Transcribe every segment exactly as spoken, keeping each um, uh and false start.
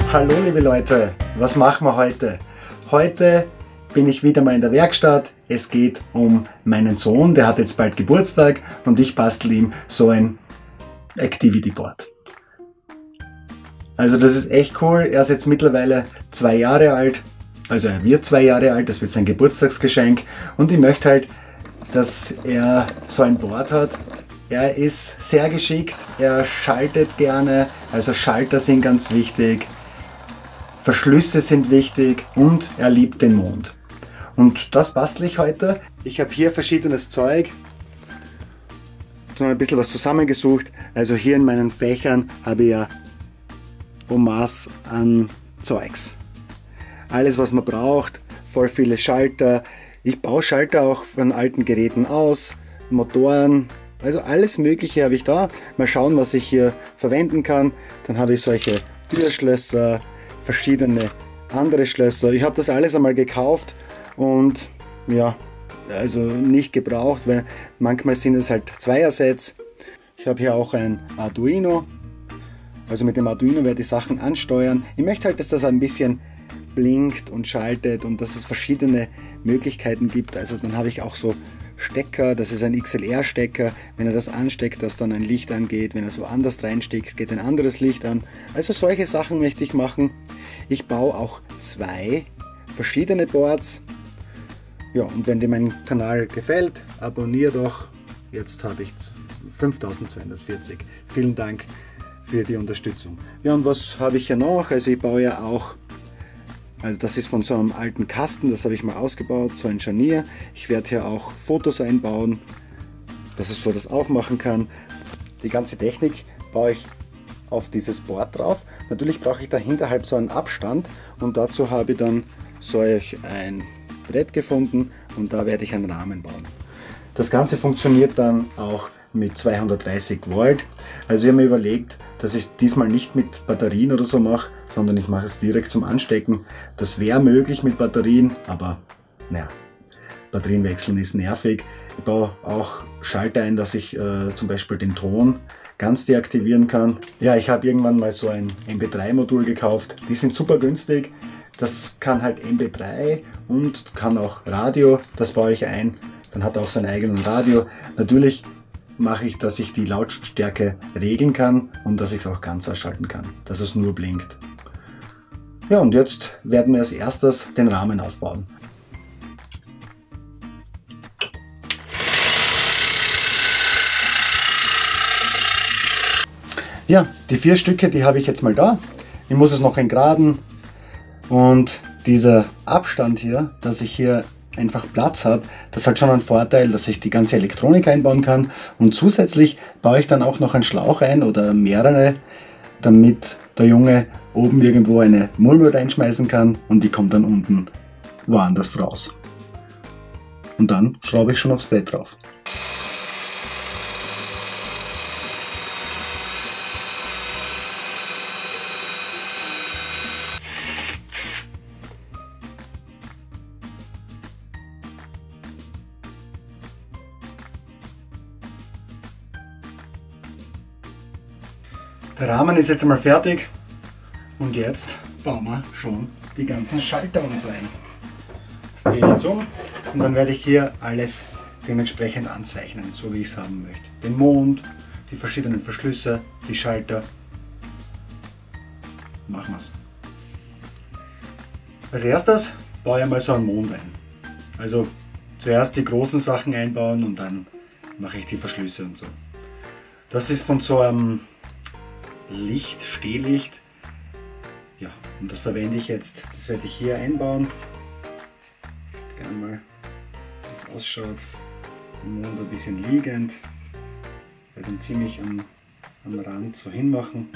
Hallo liebe Leute, was machen wir heute? Heute bin ich wieder mal in der Werkstatt. Es geht um meinen Sohn, der hat jetzt bald Geburtstag und ich bastel ihm so ein Activity Board. Also das ist echt cool, er ist jetzt mittlerweile zwei Jahre alt, also er wird zwei Jahre alt, das wird sein Geburtstagsgeschenk und ich möchte halt, dass er so ein Board hat. Er ist sehr geschickt, er schaltet gerne, also Schalter sind ganz wichtig, Verschlüsse sind wichtig und er liebt den Mond. Und das bastle ich heute. Ich habe hier verschiedenes Zeug, so ein bisschen was zusammengesucht. Also hier in meinen Fächern habe ich ja en masse an Zeugs. Alles was man braucht, voll viele Schalter. Ich baue Schalter auch von alten Geräten aus, Motoren. Also alles Mögliche habe ich da. Mal schauen, was ich hier verwenden kann. Dann habe ich solche Türschlösser, verschiedene andere Schlösser. Ich habe das alles einmal gekauft und ja, also nicht gebraucht, weil manchmal sind es halt Zweiersets. Ich habe hier auch ein Arduino. Also mit dem Arduino werde ich Sachen ansteuern. Ich möchte halt, dass das ein bisschen blinkt und schaltet und dass es verschiedene Möglichkeiten gibt. Also dann habe ich auch so Stecker, das ist ein X L R-Stecker, wenn er das ansteckt, dass dann ein Licht angeht, wenn er so anders reinsteckt, geht ein anderes Licht an. Also solche Sachen möchte ich machen. Ich baue auch zwei verschiedene Boards. Ja, und wenn dir mein Kanal gefällt, abonniere doch. Jetzt habe ich fünftausendzweihundertvierzig. Vielen Dank für die Unterstützung. Ja, und was habe ich hier noch? Also ich baue ja auch, also das ist von so einem alten Kasten, das habe ich mal ausgebaut, so ein Scharnier. Ich werde hier auch Fotos einbauen, dass ich so das aufmachen kann. Die ganze Technik baue ich auf dieses Board drauf. Natürlich brauche ich dahinter halt so einen Abstand und dazu habe ich dann solch ein Brett gefunden und da werde ich einen Rahmen bauen. Das Ganze funktioniert dann auch mit zweihundertdreißig Volt. Also ich habe mir überlegt, dass ich es diesmal nicht mit Batterien oder so mache, sondern ich mache es direkt zum Anstecken. Das wäre möglich mit Batterien, aber naja, Batterien wechseln ist nervig. Ich baue auch Schalter ein, dass ich äh, zum Beispiel den Ton ganz deaktivieren kann. Ja, ich habe irgendwann mal so ein M P drei Modul gekauft. Die sind super günstig. Das kann halt M P drei und kann auch Radio. Das baue ich ein. Dann hat er auch sein eigenes Radio. Natürlich mache ich, dass ich die Lautstärke regeln kann und dass ich es auch ganz ausschalten kann, dass es nur blinkt. Ja, und jetzt werden wir als erstes den Rahmen aufbauen. Ja, die vier Stücke, die habe ich jetzt mal da. Ich muss es noch entgraden und dieser Abstand hier, dass ich hier einfach Platz habe, das hat schon einen Vorteil, dass ich die ganze Elektronik einbauen kann und zusätzlich baue ich dann auch noch einen Schlauch ein oder mehrere, damit der Junge oben irgendwo eine Mullmüll reinschmeißen kann und die kommt dann unten woanders raus. Und dann schraube ich schon aufs Brett drauf. Der Rahmen ist jetzt einmal fertig und jetzt bauen wir schon die ganzen Schalter und so ein. Das drehe ich jetzt um und dann werde ich hier alles dementsprechend anzeichnen, so wie ich es haben möchte. Den Mond, die verschiedenen Verschlüsse, die Schalter. Machen wir es. Als erstes baue ich mal so einen Mond ein. Also zuerst die großen Sachen einbauen und dann mache ich die Verschlüsse und so. Das ist von so einem Licht, Stehlicht. Ja, und das verwende ich jetzt. Das werde ich hier einbauen. Gerne mal, wie es ausschaut. Im Mond ein bisschen liegend. Ich werde ihn ziemlich am, am Rand so hinmachen.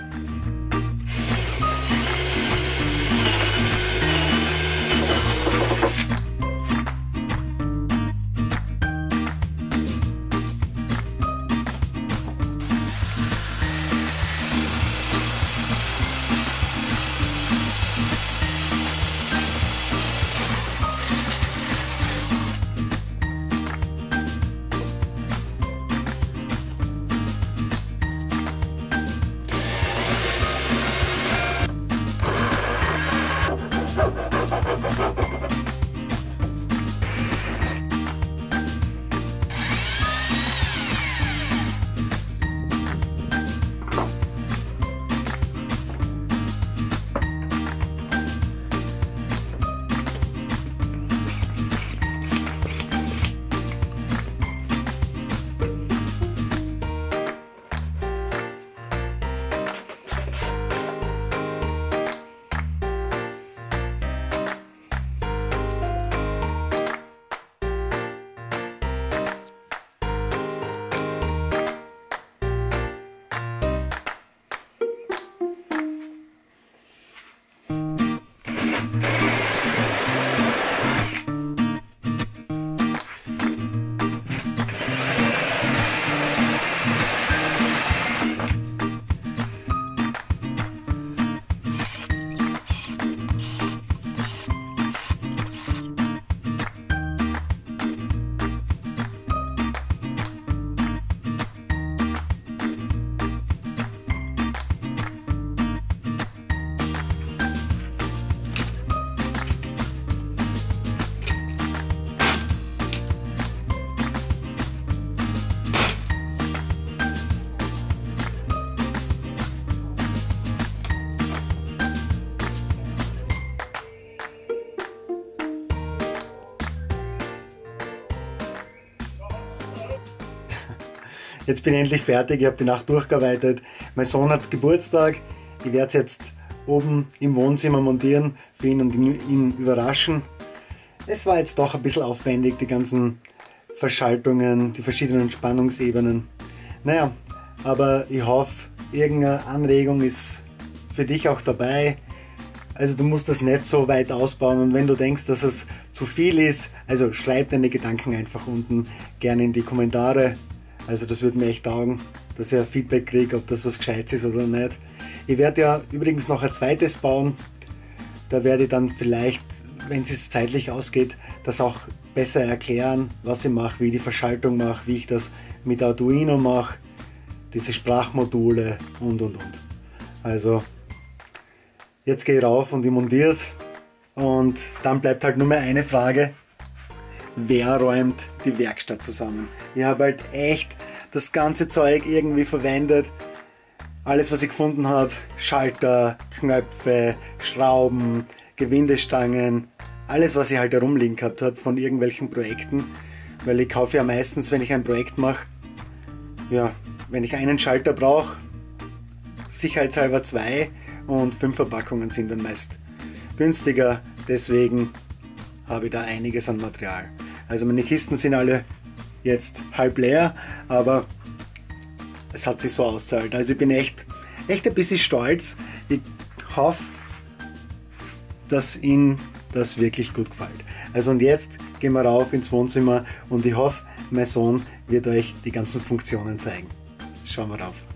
jetzt bin ich endlich fertig, ich habe die Nacht durchgearbeitet. Mein Sohn hat Geburtstag, ich werde es jetzt oben im Wohnzimmer montieren für ihn und ihn überraschen. Es war jetzt doch ein bisschen aufwendig, die ganzen Verschaltungen, die verschiedenen Spannungsebenen. Naja, aber ich hoffe, irgendeine Anregung ist für dich auch dabei. Also du musst das nicht so weit ausbauen und wenn du denkst, dass es zu viel ist, also schreib deine Gedanken einfach unten gerne in die Kommentare. Also das würde mir echt taugen, dass ich ein Feedback kriege, ob das was Gescheites ist oder nicht. Ich werde ja übrigens noch ein zweites bauen. Da werde ich dann vielleicht, wenn es zeitlich ausgeht, das auch besser erklären, was ich mache, wie ich die Verschaltung mache, wie ich das mit Arduino mache, diese Sprachmodule und und und. Also jetzt gehe ich rauf und ich montiere es und dann bleibt halt nur mehr eine Frage: Wer räumt die Werkstatt zusammen? Ich habe halt echt das ganze Zeug irgendwie verwendet. Alles, was ich gefunden habe: Schalter, Knöpfe, Schrauben, Gewindestangen, alles, was ich halt herumliegen gehabt habe von irgendwelchen Projekten. Weil ich kaufe ja meistens, wenn ich ein Projekt mache, ja, wenn ich einen Schalter brauche, sicherheitshalber zwei und fünf Verpackungen sind dann meist günstiger. Deswegen habe ich da einiges an Material. Also meine Kisten sind alle jetzt halb leer, aber es hat sich so ausgezahlt. Also ich bin echt, echt ein bisschen stolz. Ich hoffe, dass Ihnen das wirklich gut gefällt. Also und jetzt gehen wir rauf ins Wohnzimmer und ich hoffe, mein Sohn wird euch die ganzen Funktionen zeigen. Schauen wir rauf.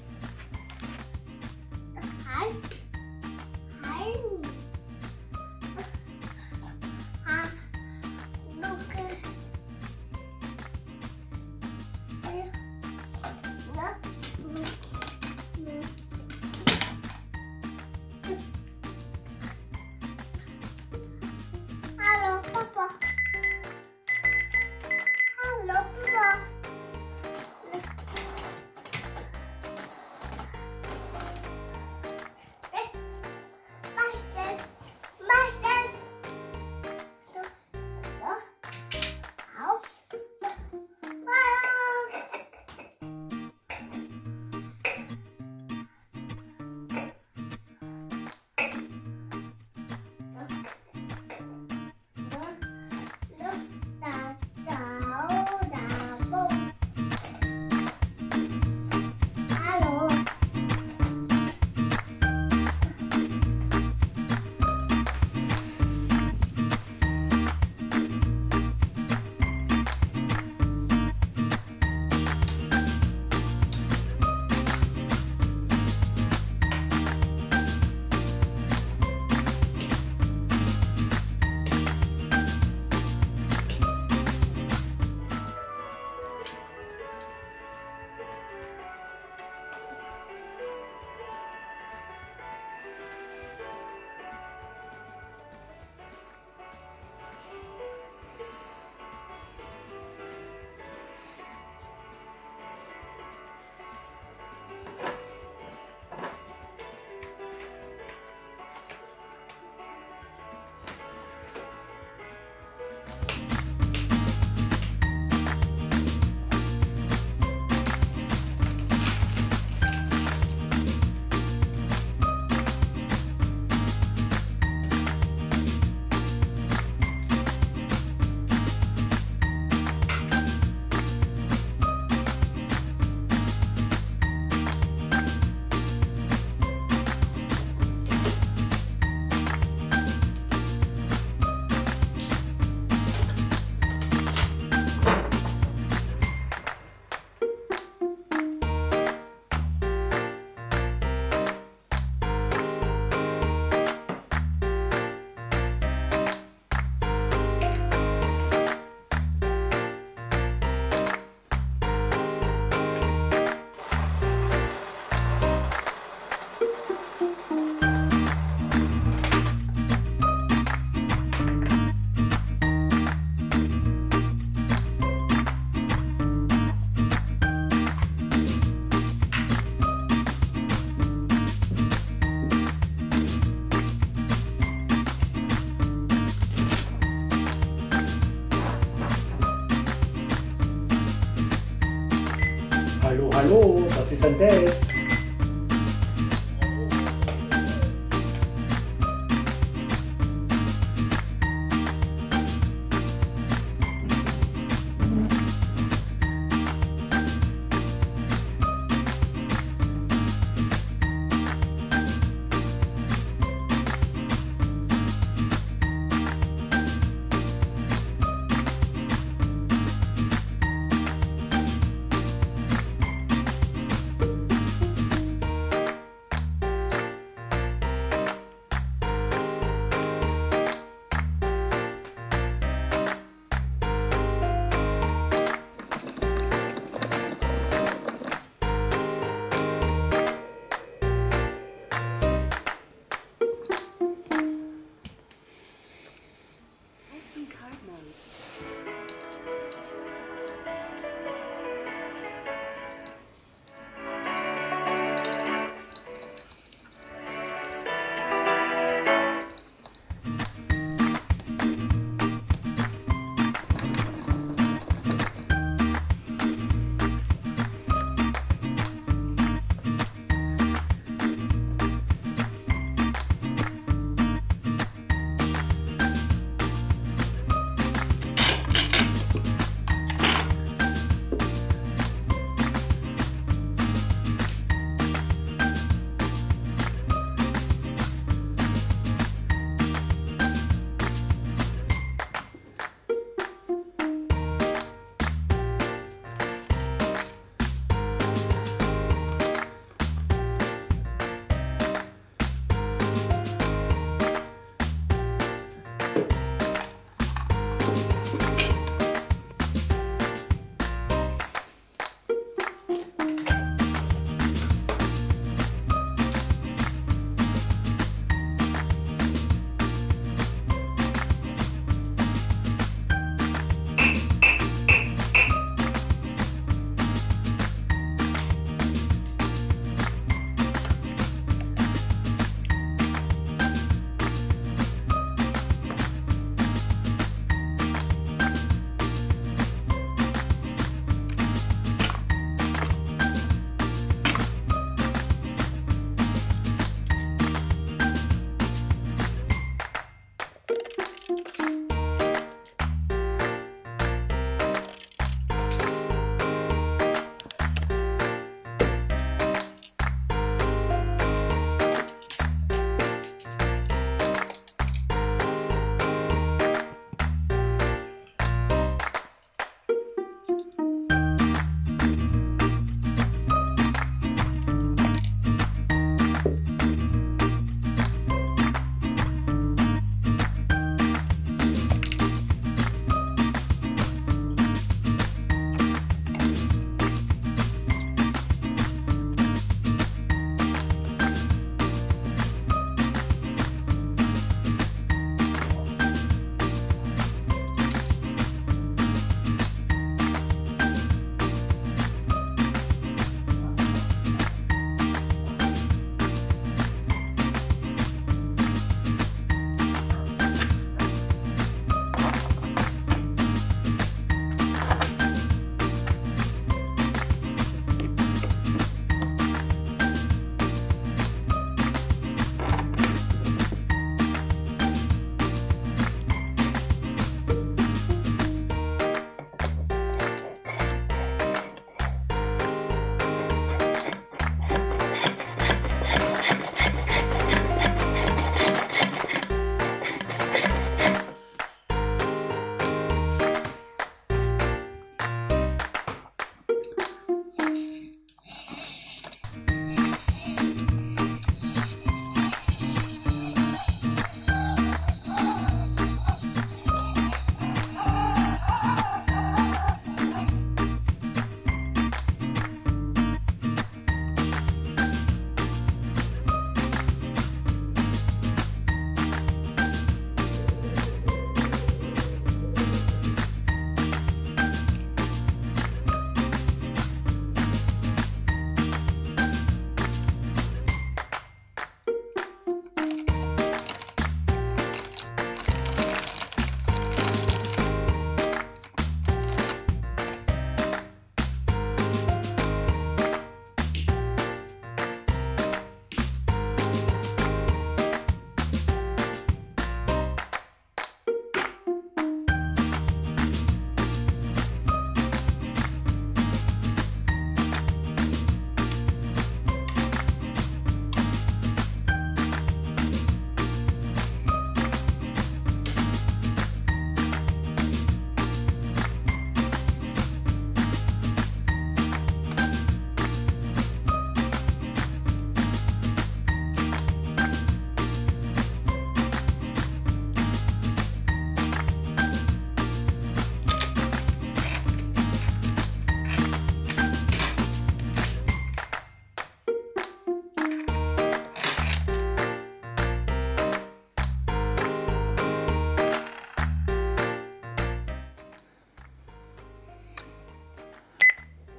Hallo Papa. Hallo Papa. Hallo, das ist ein Test.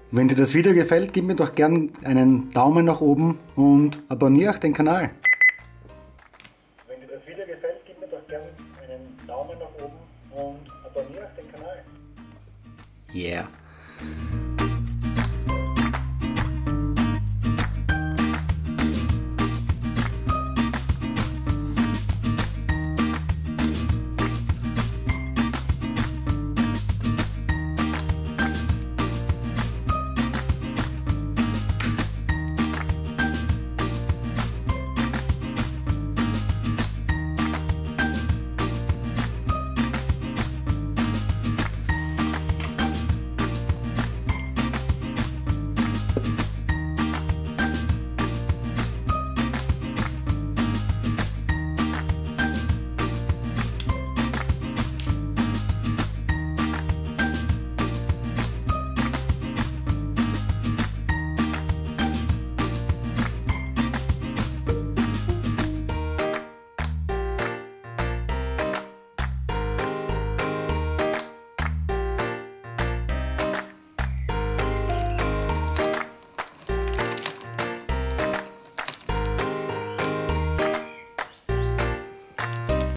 Wenn dir das Video gefällt, gib mir doch gern einen Daumen nach oben und abonniere auch den Kanal. Wenn dir das Video gefällt, gib mir doch gern einen Daumen nach oben und abonniere auch den Kanal. Yeah.